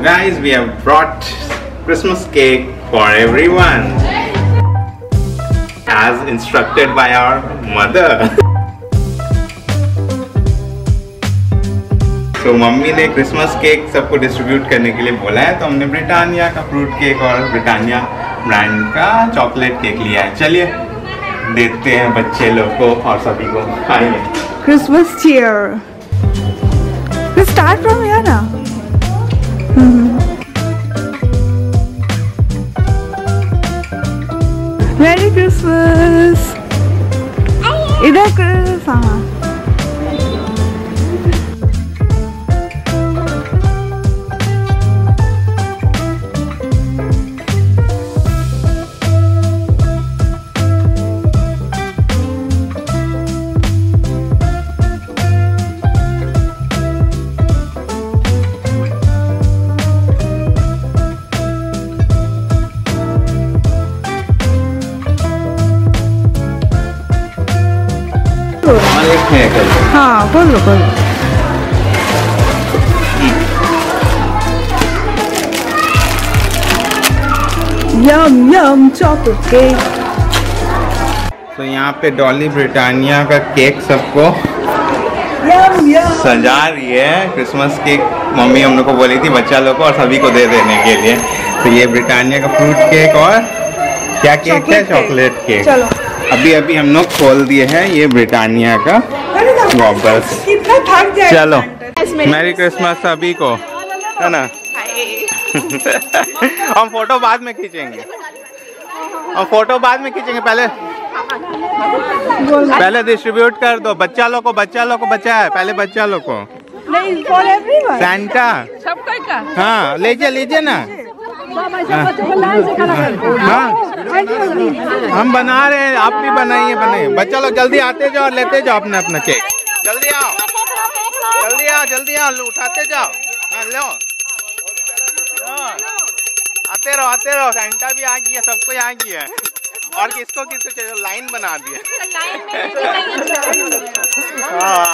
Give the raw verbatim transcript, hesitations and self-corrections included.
guys, we have brought Christmas cake for everyone as instructed by our mother. तो mummy ने Christmas cake सबको distribute करने के लिए बोला है, तो हमने ब्रिटानिया का फ्रूट केक और ब्रिटानिया ब्रांड का चॉकलेट केक लिया है। चलिए देते हैं बच्चे लोग को और सभी को। आइए। Christmas cheer. Let's start from here ना। Merry Christmas। इधर क्रिसमस। हाँ। हाँ बोलो बोलो। Yum yum chocolate cake. तो यहाँ पे डॉली ब्रिटानिया का केक सबको यम यम सजा रही है। क्रिसमस केक मम्मी हम लोग को बोली थी बच्चा लोग को और सभी को दे देने के लिए। तो ये ब्रिटानिया का फ्रूट केक और क्या केक है? Chocolate cake. चलो अभी अभी हम लोग खोल दिए हैं ये ब्रिटानिया का बॉक्स। कितना थक जाए। चलो मैरी क्रिसमस सभी को, है ना। हम फोटो बाद में खींचेंगे, हम फोटो बाद में खींचेंगे। पहले पहले डिस्ट्रीब्यूट कर दो बच्चा लोग को, बच्चा लोग को बचा है पहले बच्चा लोग को। नहीं फॉर एवरीवन। सैंटा सबका का। हाँ लीजिए लीजिए ना। हाँ हम बना रहे हैं, आप भी बनाइए बनाइए। बच्चा लोग जल्दी आते जाओ और लेते जाओ अपना अपना केक। जल्दी आओ जल्दी आओ जल्दी आओ उठाते जाओ। हाँ लो आते रहो आते रहो। सैंटा भी आ गया, सबको आ गया है। और किसको किसको चाहिए? लाइन बना दिया। हाँ